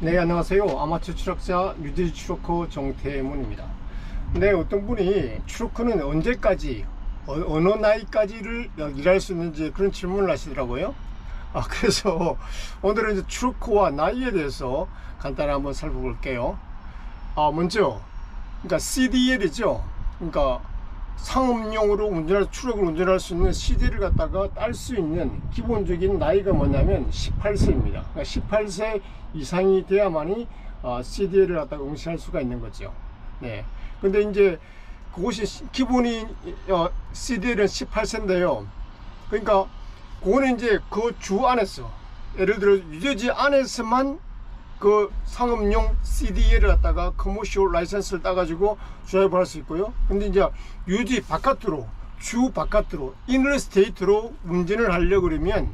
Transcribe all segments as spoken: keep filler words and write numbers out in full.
네, 안녕하세요. 아마추어 추락자 뉴딜 추로커 정태문입니다. 네, 어떤 분이 추로커는 언제까지 어, 어느 나이까지를 일할 수 있는지 그런 질문을 하시더라고요. 아, 그래서 오늘은 이제 추로커와 나이에 대해서 간단히 한번 살펴볼게요. 아, 먼저 그러니까 씨디엘이죠. 그러니까 상업용으로 운전할 추럭을 운전할 수 있는 씨디엘을 갖다가 딸 수 있는 기본적인 나이가 뭐냐면 십팔 세입니다. 그러니까 십팔 세 이상이 돼야만이 어, 씨디엘을 갖다가 응시할 수가 있는 거죠. 네. 근데 이제 그것이 기본이 어, 씨디엘은 십팔 세인데요. 그러니까 그거는 이제 그 주 안에서 예를 들어 유저지 안에서만 그 상업용 씨디엘을 갖다가 커머셜 라이센스를 따가지고 드라이브 할 수 있고요. 근데 이제 유지 바깥으로 주 바깥으로 인터스테이트로 운전을 하려고 그러면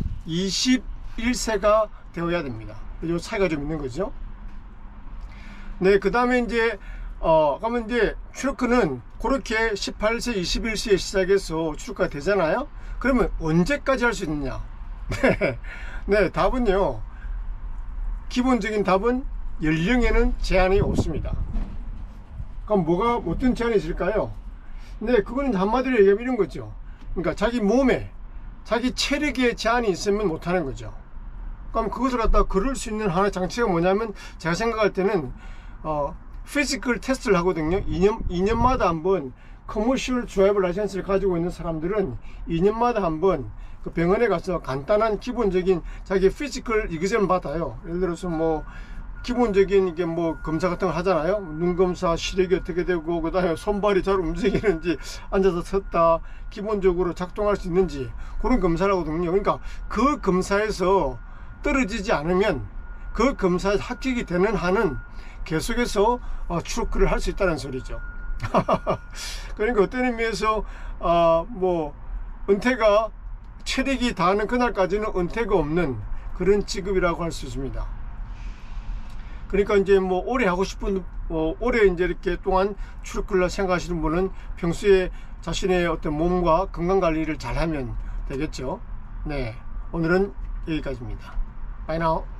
이십일 세가 되어야 됩니다. 이 차이가 좀 있는 거죠. 네, 그 다음에 이제 어 그러면 이제 추루크는 그렇게 십팔 세 이십일 세에 시작해서 추루크가 되잖아요. 그러면 언제까지 할 수 있느냐? 네, 네, 답은요, 기본적인 답은 연령에는 제한이 없습니다. 그럼 뭐가 어떤 제한이 있을까요? 네, 그거는 한마디로 얘기하면 이런 거죠. 그러니까 자기 몸에 자기 체력에 제한이 있으면 못하는 거죠. 그럼 그것을 갖다가 걸을 수 있는 하나의 장치가 뭐냐면, 제가 생각할 때는 어, 피지컬 테스트를 하거든요. 이 년, 이 년마다 한번 커머셜 드라이버 라이센스를 가지고 있는 사람들은 이 년마다 한번 그 병원에 가서 간단한 기본적인 자기 피지컬 이그잼을 받아요. 예를 들어서 뭐 기본적인 이게 뭐 검사 같은 걸 하잖아요. 눈 검사, 시력이 어떻게 되고, 그 다음에 손발이 잘 움직이는지, 앉아서 섰다 기본적으로 작동할 수 있는지, 그런 검사를 하거든요. 그러니까 그 검사에서 떨어지지 않으면, 그 검사에 합격이 되는 한은 계속해서 어, 추루크를 할 수 있다는 소리죠. 그러니까 어떤 의미에서 어, 뭐 은퇴가 체력이 닿는 그날까지는 은퇴가 없는 그런 직업이라고 할 수 있습니다. 그러니까 이제 뭐 오래 하고 싶은 어, 오래 이제 이렇게 동안 추루크를 생각하시는 분은 평소에 자신의 어떤 몸과 건강 관리를 잘하면 되겠죠. 네, 오늘은 여기까지입니다. Bye now.